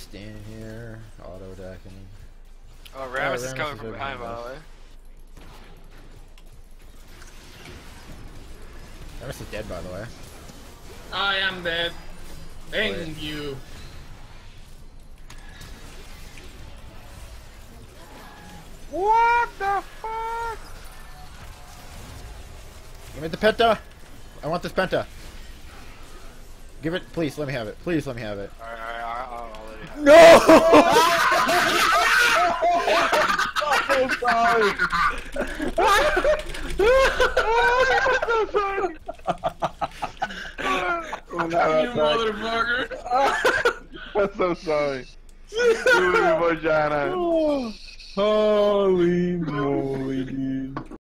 standing here, auto attacking. Oh, Rammus is Rammus coming is from over behind, here, by the way. Rammus is dead, by the way. I am dead. Thank Wait. you. What the fuck? Give me the penta! I want this penta! Give it, please let me have it. Please let me have it. Alright, I'll let you have it. No! I'm so sorry. I'm You motherfucker. I'm so sorry. Dude, vagina. Holy moly, dude.